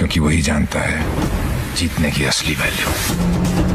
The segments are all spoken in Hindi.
क्योंकि वही जानता है जीतने की असली वैल्यू।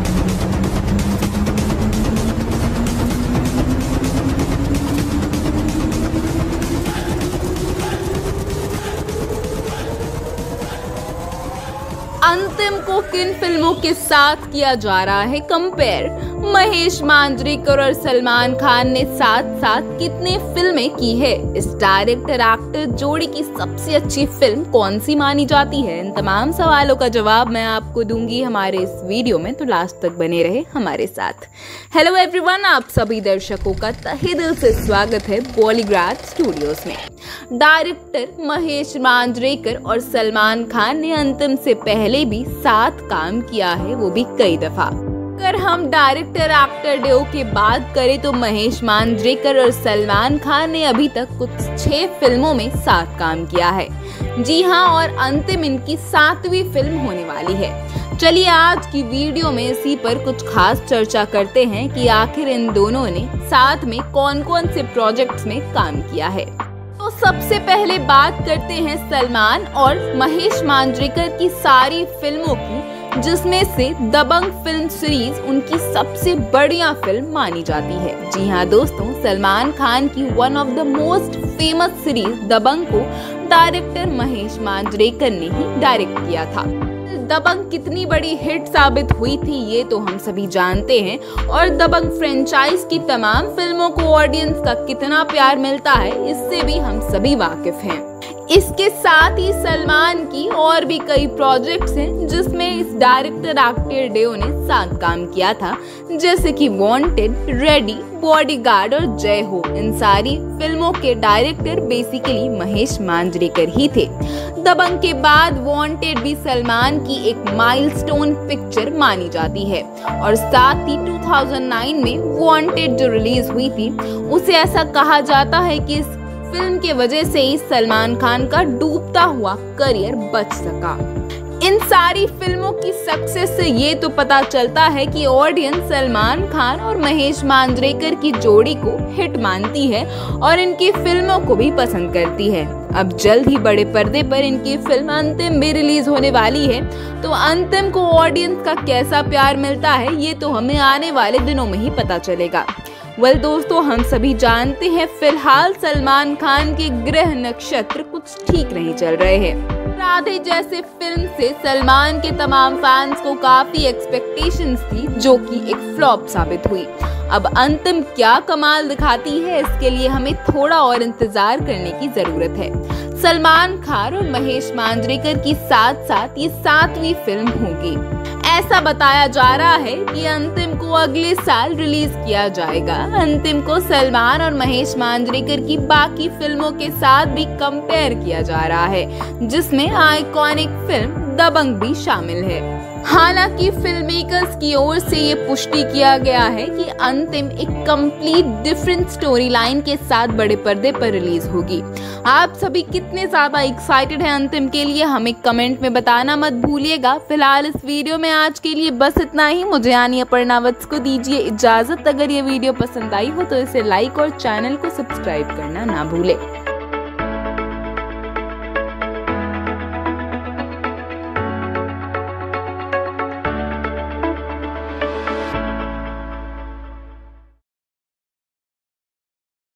अंतिम को किन फिल्मों के साथ किया जा रहा है कंपेयर? महेश मांजरेकर और सलमान खान ने साथ साथ कितनी फिल्में की है? इस डायरेक्टर एक्टर जोड़ी की सबसे अच्छी फिल्म कौन सी मानी जाती है? इन तमाम सवालों का जवाब मैं आपको दूंगी हमारे इस वीडियो में, तो लास्ट तक बने रहे हमारे साथ। हेलो एवरीवन, आप सभी दर्शकों का तहे दिल से स्वागत है बॉलीग्राड स्टूडियोज में। डायरेक्टर महेश मांजरेकर और सलमान खान ने अंतिम से पहले भी साथ काम किया है, वो भी कई दफा। अगर हम डायरेक्टर एक्टर डुओ की बात करें तो महेश मांजरेकर और सलमान खान ने अभी तक कुछ 6 फिल्मों में साथ काम किया है। जी हाँ, और अंतिम इनकी 7वीं फिल्म होने वाली है। चलिए आज की वीडियो में इसी पर कुछ खास चर्चा करते हैं कि आखिर इन दोनों ने साथ में कौन कौन से प्रोजेक्ट्स में काम किया है। तो सबसे पहले बात करते हैं सलमान और महेश मांजरेकर की सारी फिल्मों की, जिसमें से दबंग फिल्म सीरीज उनकी सबसे बढ़िया फिल्म मानी जाती है। जी हाँ दोस्तों, सलमान खान की one of the most famous series Dabangg को डायरेक्टर महेश मांजरेकर ने ही डायरेक्ट किया था। दबंग कितनी बड़ी हिट साबित हुई थी ये तो हम सभी जानते हैं, और दबंग फ्रेंचाइज की तमाम फिल्मों को ऑडियंस का कितना प्यार मिलता है इससे भी हम सभी वाकिफ हैं। इसके साथ ही सलमान की और भी कई प्रोजेक्ट्स हैं जिसमें इस डायरेक्टर एक्टर डुओ ने साथ काम किया था, जैसे कि वांटेड, रेडी, बॉडीगार्ड और जय हो। इन सारी फिल्मों के डायरेक्टर बेसिकली महेश मांजरेकर ही थे। दबंग के बाद वांटेड भी सलमान की एक माइलस्टोन पिक्चर मानी जाती है, और साथ ही 2009 में वांटेड जो रिलीज हुई थी उसे ऐसा कहा जाता है कि इस फिल्म के वजह से ही सलमान खान का डूबता हुआ करियर बच सका। इन सारी फिल्मों की सक्सेस से ये तो पता चलता है कि ऑडियंस सलमान खान और महेश मांजरेकर की जोड़ी को हिट मानती है और इनकी फिल्मों को भी पसंद करती है। अब जल्द ही बड़े पर्दे पर इनकी फिल्म अंतिम भी रिलीज होने वाली है, तो अंतिम को ऑडियंस का कैसा प्यार मिलता है ये तो हमें आने वाले दिनों में ही पता चलेगा। दोस्तों, हम सभी जानते हैं फिलहाल सलमान खान के ग्रह नक्षत्र कुछ ठीक नहीं चल रहे हैं। राधे जैसे फिल्म से सलमान के तमाम फैंस को काफी एक्सपेक्टेशंस थी, जो कि एक फ्लॉप साबित हुई। अब अंतिम क्या कमाल दिखाती है इसके लिए हमें थोड़ा और इंतजार करने की जरूरत है। सलमान खान और महेश मांजरेकर की साथ साथ ये 7वीं फिल्म होगी। ऐसा बताया जा रहा है कि अंतिम को अगले साल रिलीज किया जाएगा। अंतिम को सलमान और महेश मांजरेकर की बाकी फिल्मों के साथ भी कंपेयर किया जा रहा है, जिसमें आइकॉनिक फिल्म दबंग भी शामिल है। हालांकि फिल्म मेकर्स की ओर से ये पुष्टि किया गया है कि अंतिम एक कंप्लीट डिफरेंट स्टोरी लाइन के साथ बड़े पर्दे पर रिलीज होगी। आप सभी कितने ज्यादा एक्साइटेड हैं अंतिम के लिए, हमें कमेंट में बताना मत भूलिएगा। फिलहाल इस वीडियो में आज के लिए बस इतना ही। मुझे यानी अपर्णा वत्स को दीजिए इजाजत। अगर ये वीडियो पसंद आई हो तो इसे लाइक और चैनल को सब्सक्राइब करना ना भूले।